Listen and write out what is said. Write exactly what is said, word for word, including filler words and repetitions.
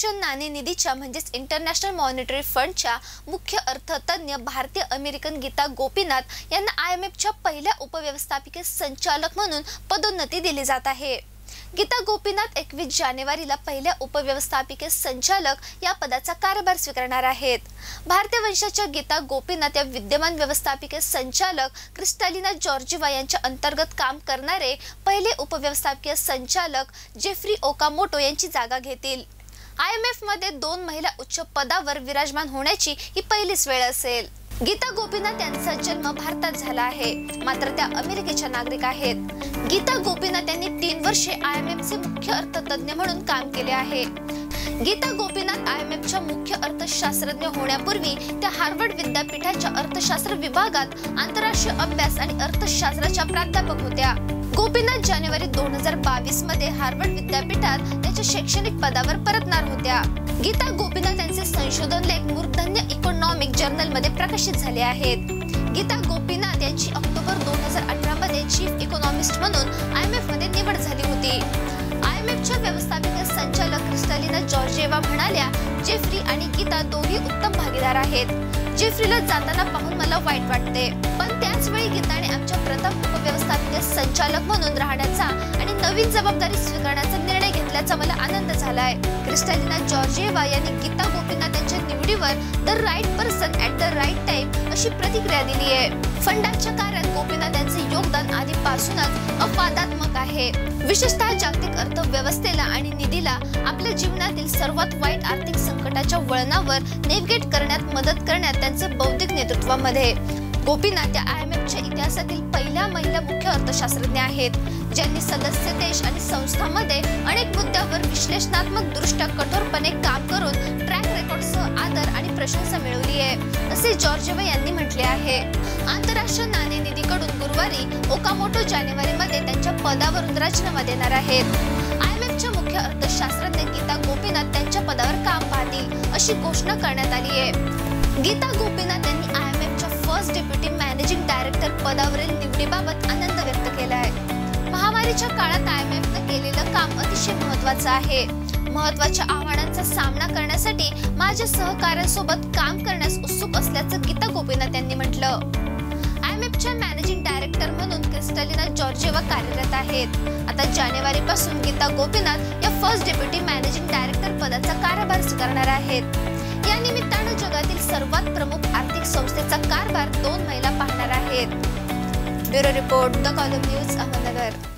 आंतरराष्ट्रीय नाणेनिधीच्या म्हणजेच इंटरनॅशनल मॉनिटरी फंडच्या मुख्य अर्थतज्ञ भारतीय अमेरिकन गीता गोपीनाथ यांना आय एम एफच्या पहिल्या उपव्यवस्थापकीय संचालक म्हणून पदोन्नती दिली जात आहे। गीता गोपीनाथ एकवीस जानेवारीला पहिल्या उपव्यवस्थापकीय संचालक या पदाचा कार्यभार स्वीकारणार आहेत। भारतीय वंशाच्या गीता गोपीनाथ या विद्यमान व्यवस्थापकीय संचालक क्रिस्टालिना जॉर्जिवा यांच्या अंतर्गत काम करणारे पहिले उपव्यवस्थापकीय संचालक जेफ्री ओकामोटो यांची जागा घेतील। आय एम एफ मध्ये दोन महिला उच्च पदावर विराजमान होण्याची ही पहिलीच वेळ असेल। गीता गोपीनाथ यांचा जन्म भारतात झाला आहे, मात्र त्या अमेरिकेच्या नागरिक आहेत। गीता गोपीनाथ यांनी तीन वर्षे आय एम एफचे मुख्य अर्थतज्ञ म्हणून काम केले आहे। गीता गोपीनाथ आय एम एफच्या मुख्य अर्थशास्त्रज्ञ होण्यापूर्वी त्या हार्वर्ड विद्यापीठाच्या अर्थशास्त्र विभागात आंतरराष्ट्रीय अभ्यास आणि अर्थशास्त्राच्या प्राध्यापक होत्या। गोपीनाथ जानेवारी दोन हजार बावीस मध्ये हार्वर्ड विद्यापीठात त्यांच्या शैक्षणिक पदावर परतणार होत्या। गीता गोपीनाथ यांचे संशोधन लेख मूर्धन्य इकॉनॉमिक जर्नल मध्ये प्रकाशित झाले आहेत। गीता गोपीनाथ यांची ऑक्टोबर दोन हजार अठरा मध्ये चीफ इकॉनॉमिस्ट म्हणून आय एम एफ मध्ये निवड झाली होती। आय एम एफच्या व्यवस्थापकीय संचालक क्रिस्टालिना जॉर्जिवा म्हणाल्या, जेफ्री आणि गीता दोघी उत्तम भागीदार आहेत। जेफ्रीला जाताना पाहून मला वाईट वाटते, पण त्याच वेळी गीताने आमच्या प्रथम उपव्यवस्थापकीय संचालक म्हणून राहण्याचा आणि नवीन जबाबदारी स्वीकारण्याचा निर्णय घेतल्याचा मला आनंद झालाय। क्रिस्टालिना जॉर्जिवा यांनी गीता गोपीनाथ यांच्या निवडीवर the right person at the right time अशी प्रतिक्रिया दिली आहे। फंडाच्या कार्यात गोपीनाथ यांचे योगदान आधीपासूनच अपवादात्मक आहे। विशेषतः जागतिक अर्थव्यवस्थेला आणि निधीला आपल्या जीवनातील सर्वात वाईट आर्थिक संकटाच्या वळणावर नेव्हिगेट करण्यात मदत करण्यात त्यांचे बौद्धिक नेतृत्वामध्ये। गोपीनाथ या आय एम एफच्या इतिहासातील पहिल्या महिला मुख्य अर्थशास्त्रज्ञ आहेत, ज्यांनी सदस्य देश आणि संस्थांमध्ये अनेक मुद्द्यांवर विश्लेषणात्मक दृष्ट्या कठोरपणे काम करून ट्रॅक रेकॉर्डसह आदर आणि प्रशंसा मिळवली आहे, असे जॉर्जिवा यांनी म्हटले आहे। आंतरराष्ट्रीय नाणेनिधीकडून गुरुवारी ओकामोटो जानेवारीमध्ये त्यांच्या पदावरून राजीनामा देणार आहेत। आय एम एफच्या मुख्य अर्थशास्त्रज्ञ गीता गोपीनाथ त्यांच्या पदावर काम पाहतील अशी घोषणा करण्यात आली आहे। गीता गोपीनाथ यांनी आय एम एफच्या फर्स्ट डेप्युटी मॅनेजिंग डायरेक्टर पदावरील निवडीबाबत आनंद व्यक्त केला आहे। महामारीच्या काळात आय एम एफने केलेलं काम अतिशय महत्त्वाचं आहे। महत्त्वाच्या आव्हानांचा सामना करण्यासाठी माझ्या सहकाऱ्यांसोबत काम करण्यास उत्सुक असल्याचं गीता गोपीनाथ यांनी म्हटलं। आय एम एफच्या मॅनेजिंग डायरेक्टर म्हणून क्रिस्टालिना जॉर्जिवा कार्यरत आहेत। आता जानेवारी पासून गीता गोपीनाथ या फर्स्ट डेप्युटी मॅनेजिंग डायरेक्टर पदाचा कार्यभार स्वीकारणार आहेत। या निमित्तानं जगातील सर्वात प्रमुख आर्थिक संस्थेचा कारभार दोन महिला पाहणार आहेत। Bureau report, the column news, Ahmednagar.